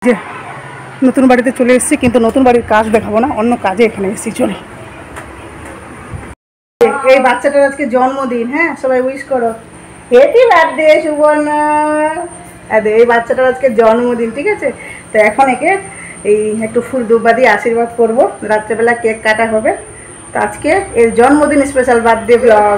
যে নতুন বাড়িতে চলে এসেছি, কিন্তু নতুন বাড়ির কাজ দেখাবো না, অন্য কাজে এখানে এসেছি। চলো, এই বাচ্চাটার আজকে জন্মদিন। হ্যাঁ, সবাই উইশ করো, হ্যাপি বার্থডে সুবর্ণা। এই বাচ্চাটার আজকে জন্মদিন, ঠিক আছে? তো এখন একে এই একটু ফুল দুব্বা দিয়ে আশীর্বাদ করবো, রাত্রেবেলা কেক কাটা হবে। তো আজকে এর জন্মদিন স্পেশাল বার্থডে ব্লগ।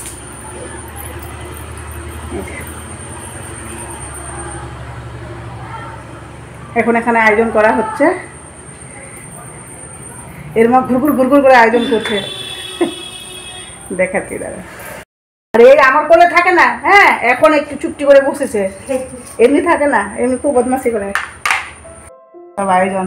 এখন এখানে আয়োজন করা হচ্ছে, এর মা ঘুরঘুর ঘুরঘুর করে আয়োজন করছে, দেখাচ্ছি দাদা। আরে আমার কোলে থাকে না, হ্যাঁ এখন একটু চুপটি করে বসেছে, এমনি থাকে না, এমনি খুব বদমাশি করে। সব আয়োজন,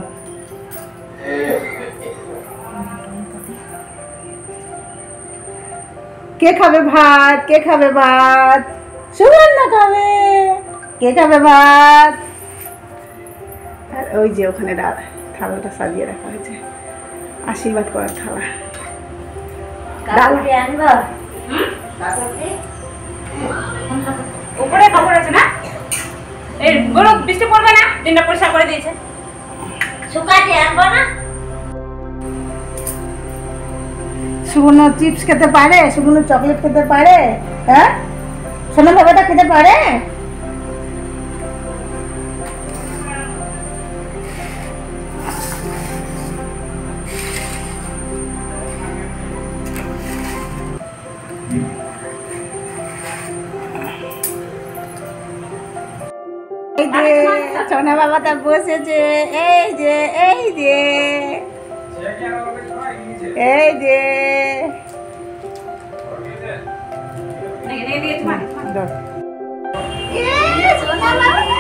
কে খাবে ভাত? কে খাবে ভাত? সুবর্ণা খাবে। কে খাবে ভাত? আর ওই যে ওখানে থালাটা সাজিয়ে রাখা হয়েছে, আশীর্বাদ করার থালা। উপরে কাপড় আছে না, এগুলো বৃষ্টি পড়বে না, দিনটা পরিষ্কার করে দিয়েছে। শুকাতে আনবো না। সুবর্ণ চিপস খেতে পারে? সুবর্ণ চকলেট খেতে পারে? হ্যাঁ, সোনা বাবাটা খেতে পারে? এই যে সোনা বাবাটা বসেছে, এই যে এই যে এই যে সোনা বাবা।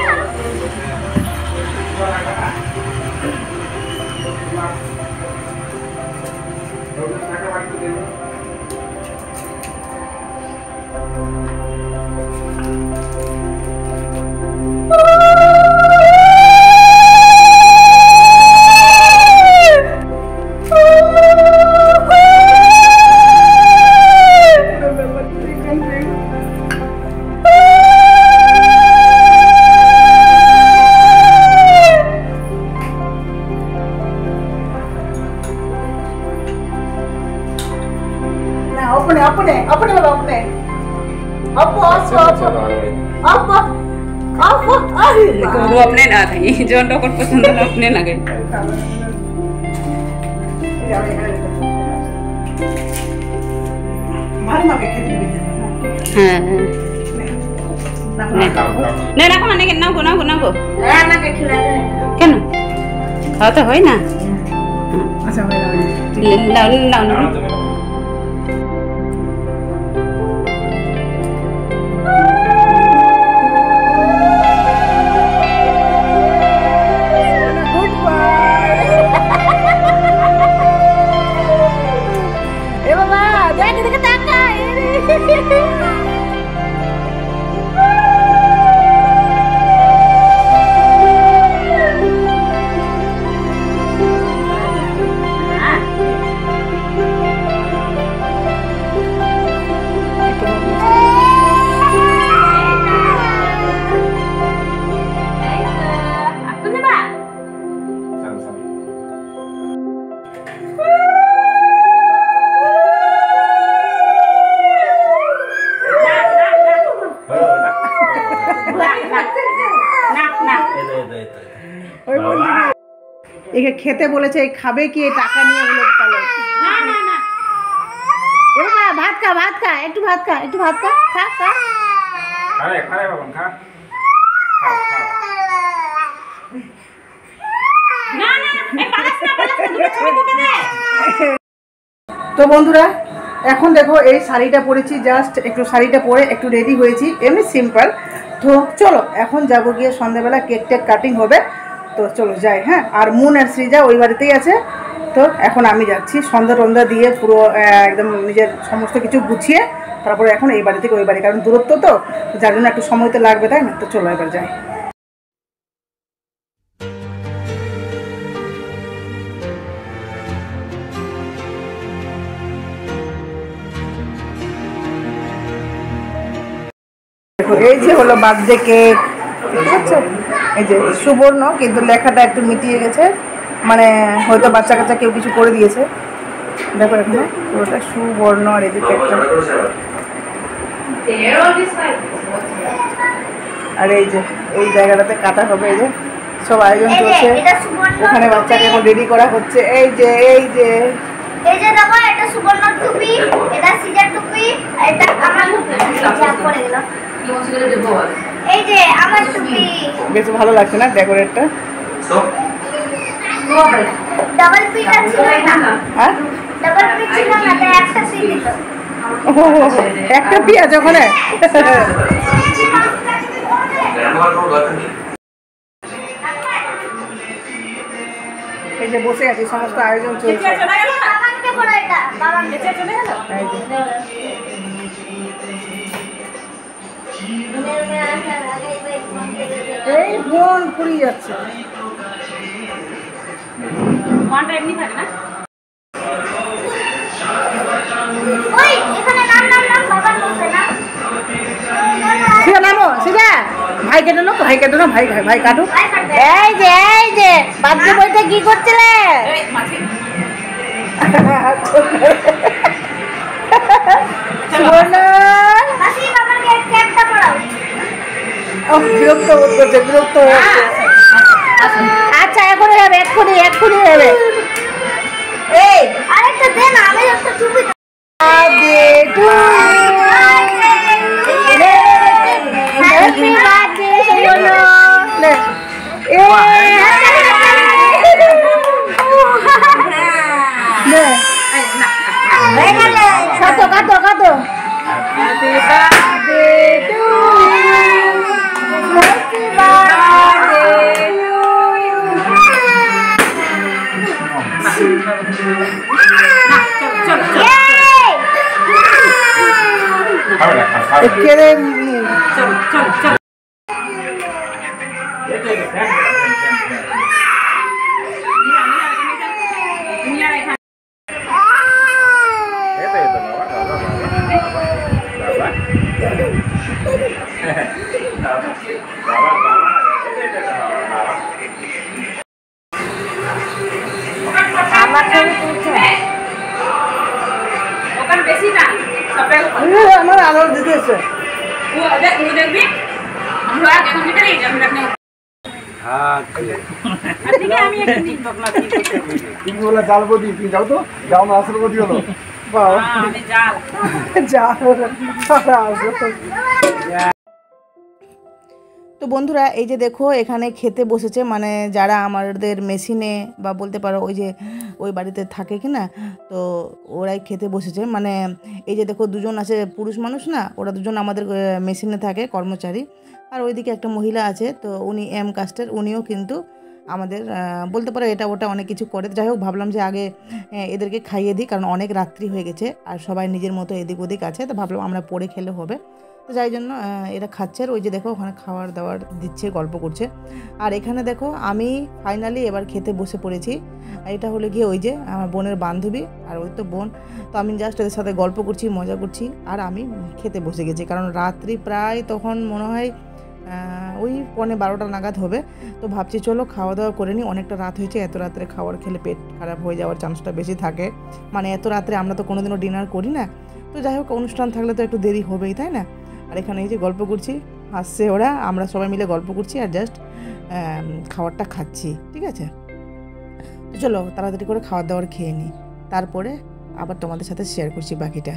अपने अपने अपने वाला अपने अब अब अब वो अपने ना था, ये जो डॉक्टर पसंद है अपने ना गए। हाँ नहीं ना को माने के ना को ना के खिला दे क्या ना खाओ तो होई ना। अच्छा लाओ ना একে খেতে বলেছে, খাবে কি? টাকা নিয়ে উলট পালট। না না না বাবা ভাত খা, ভাত খা, একটু ভাত খা, একটু ভাত খা, খা খা। আরে খা রে বাবা, খা খা খা। না না এই পালাস না ছবি তুলতে দে। তো বন্ধুরা, এখন দেখো এই শাড়িটা পরেছি, জাস্ট একটু শাড়িটা পরে একটু রেডি হয়েছি, এমনি সিম্পল। তো চলো এখন যাবো গিয়ে সন্ধ্যাবেলা কেক টেক কাটিং হবে, তো চলো যাই। হ্যাঁ, আর মুন আর সৃজা ওই বাড়িতেই আছে। তো এখন আমি যাচ্ছি সন্ধ্যা টন্ধা দিয়ে পুরো একদম নিজের সমস্ত কিছু গুছিয়ে, তারপরে এখন এই বাড়ি থেকে ওই বাড়ি, কারণ দূরত্ব তো, যার জন্য একটু সময় তো লাগবে, তাই না? তো চলো এবার যাই। দেখো এই যে হলো বার্থডে কেক, ঠিক আছে? এই যে সুবর্ণ, কিন্তু লেখাটা একটু মিটিয়ে গেছে, মানে হয়তো বাচ্চা কাচ্চা কেউ কিছু করে দিয়েছে। দেখো এখানে পুরোটা সুবর্ণ, আর এই যে কেকটা, আর এই যে এই জায়গাটাতে কাটা হবে। এই যে সব আয়োজন চলছে, ওখানে বাচ্চাকে এখন রেডি করা হচ্ছে। এই যে দেখো, এটা সুবর্ণ টুপি, এটা সিজার টুপি, এটা আমার টুপি, যা পড়ে গেল। এই যে আমার টুপি, বেশ ভালো লাগছে না ডেকোরেটটা? ডাবল পিটা ছিল না, হ্যাঁ ডাবল পিটা ছিল না, তাই একটা পিট দিল। একটা পেঁয়াজ ওখানে। এই যে বসে আছি, সমস্ত আয়োজন চলছে। বাবাকে বলো, এটা বাবাকে চলে গেল। এই বোন পুড়িয়ে যাচ্ছে। মনটা এমনি থাকে না। ওই এখানে নাম বাবার বলছে না। সিধা নামো, সিধা। ভাই কেটে নো, ভাই কেটে নো, ভাই কাটো। এই যে বাচ্চা বইটা কি করছিলে? এই মাছি। সুবর্ণ, মাসি বাবাকে ক্যাপটা পড়াও। বিরক্ত করছে, বিরক্ত হচ্ছে। আচ্ছা এখনই হবে, এক্ষুনি হবে। এই আরেকটা দে না, আমি একটা টুপি দেব। Happy birthday Subarna. কাটো। Happy birthday to you, happy birthday to you. খাবে না, খাবে। কেড়ে চল। ওখানে বেশি না, আমার আলোর দিতে এসে দেখবি আমরা এখন ভিতরে যাবো না। আমি একটু তুমি বলে জ্বালবো দি, তুমি যাও তো, যাও না আসলে বদি হলো। বাবা আমি জাল তো বন্ধুরা, এই যে দেখো এখানে খেতে বসেছে, মানে যারা আমাদের মেশিনে বা বলতে পারো ওই যে ওই বাড়িতে থাকে কি না, তো ওরাই খেতে বসেছে। মানে এই যে দেখো দুজন আছে পুরুষ মানুষ না, ওরা দুজন আমাদের মেশিনে থাকে কর্মচারী, আর ওইদিকে একটা মহিলা আছে, তো উনি এম কাস্টের, উনিও কিন্তু আমাদের বলতে পারো এটা ওটা অনেক কিছু করে। যাই হোক, ভাবলাম যে আগে এদেরকে খাইয়ে দিই, কারণ অনেক রাত্রি হয়ে গেছে আর সবাই নিজের মতো এদিক ওদিক আছে, তো ভাবলাম আমরা পরে খেলে হবে। তো যাই জন্য এরা খাচ্ছে, আর ওই যে দেখো ওখানে খাবার দাবার দিচ্ছে, গল্প করছে। আর এখানে দেখো আমি ফাইনালি এবার খেতে বসে পড়েছি। এটা হলো গিয়ে ওই যে আমার বোনের বান্ধবী, আর ওই তো বোন, তো আমি জাস্ট এদের সাথে গল্প করছি, মজা করছি, আর আমি খেতে বসে গেছি। কারণ রাত্রি প্রায় তখন মনে হয় ওই 11:30 নাগাদ হবে। তো ভাবছি চলো খাওয়া দাওয়া করে নিই, অনেকটা রাত হয়েছে, এত রাত্রে খাবার খেলে পেট খারাপ হয়ে যাওয়ার চান্সটা বেশি থাকে। মানে এত রাত্রে আমরা তো কোনোদিনও ডিনার করি না, তো যাই হোক অনুষ্ঠান থাকলে তো একটু দেরি হবেই, তাই না? আর এখানে এই যে গল্প করছি, হাসছে ওরা, আমরা সবাই মিলে গল্প করছি আর জাস্ট খাবারটা খাচ্ছি, ঠিক আছে? তো চলো তাড়াতাড়ি করে খাবার দাবার খেয়ে নিই, তারপরে আবার তোমাদের সাথে শেয়ার করছি বাকিটা।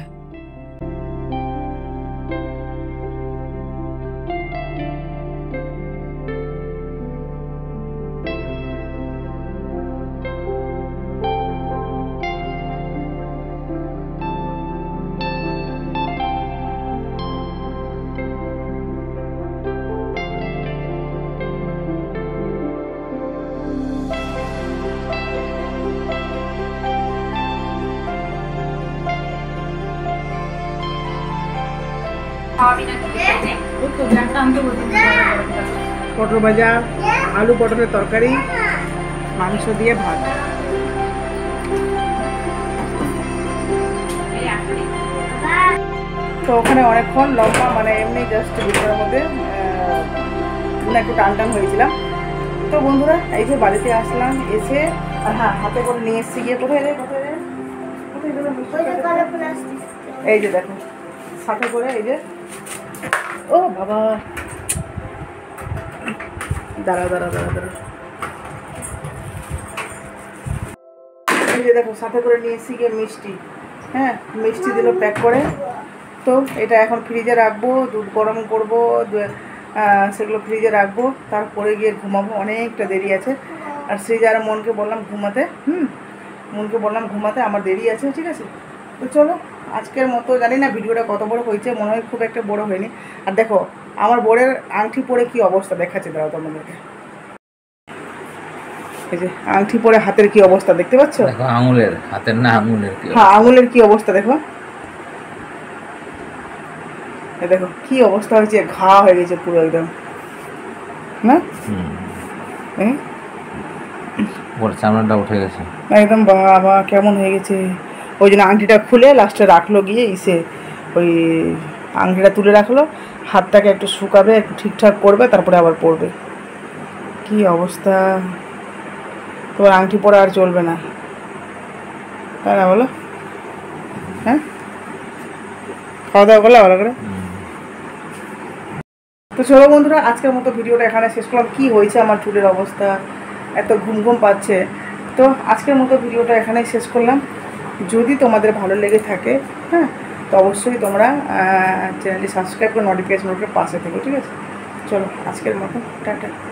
পটল ভাজা, আলু পটলের তরকারি, মাংস দিয়ে ভাত। তো ওখানে অনেকক্ষণ লম্বা, মানে এমনি জাস্ট ভিতরের মধ্যে একটু টান টান হয়েছিলাম। তো বন্ধুরা এই যে বাড়িতে আসলাম, এসে আর হ্যাঁ হাতে করে নিয়ে এসেছি গিয়ে কোথায় রে কোথায় রে কোথায় গেল এই যে দেখো সাথে করে এই যে ও বাবা দাঁড়া দাঁড়া দাঁড়া দাঁড়া এই যে দেখো সাথে করে নিয়ে এসেছি গিয়ে মিষ্টি। হ্যাঁ মিষ্টি দিল প্যাক করে। তো এটা এখন ফ্রিজে রাখবো, দুধ গরম করবো, সেগুলো ফ্রিজে রাখবো, তারপরে গিয়ে ঘুমাবো, অনেকটা দেরি আছে। আর সেই যারা মনকে বললাম ঘুমাতে, মনকে বললাম ঘুমাতে, আমার দেরি আছে, ঠিক আছে। তো চলো আজকের মতো, জানি না ভিডিওটা কত বড় হয়েছে, মনে হয় খুব একটা বড় হয়নি। আর দেখো আমার বোরের আংটি পরে কি অবস্থা দেখাচ্ছে, দাঁড়াও তোমাদেরকে। এই যে আংটি পরে হাতের কি অবস্থা দেখতে পাচ্ছ? দেখো আঙুলের, হাতের না আঙুলের কি? হ্যাঁ আঙুলের কি অবস্থা দেখো, দেখো কি অবস্থা হয়েছে, ঘা হয়ে গেছে পুরো একদম না, ওর চামড়াটা উঠে গেছে একদম। বাবা কেমন হয়ে গেছে। ওই জন্য আংটিটা খুলে লাস্টে রাখলো গিয়ে ইসে, ওই আংটিটা তুলে রাখলো, হাতটাকে একটু শুকাবে, একটু ঠিকঠাক করবে, তারপরে আবার পরবে। কি অবস্থা, তোমার আংটি পরে আর চলবে না, তাই না বলো? হ্যাঁ খাওয়া দাওয়া করলে ভালো করে। তো চলো বন্ধুরা আজকের মতো ভিডিওটা এখানে শেষ করলাম। কি হয়েছে আমার চুলের অবস্থা, এত ঘুম ঘুম পাচ্ছে। তো আজকের মতো ভিডিওটা এখানেই শেষ করলাম। যদি তোমাদের ভালো লেগে থাকে, হ্যাঁ, তো অবশ্যই তোমরা চ্যানেলটি সাবস্ক্রাইব করে নোটিফিকেশন পাশে থেকো, ঠিক আছে। চলো আজকের মতো টাটা।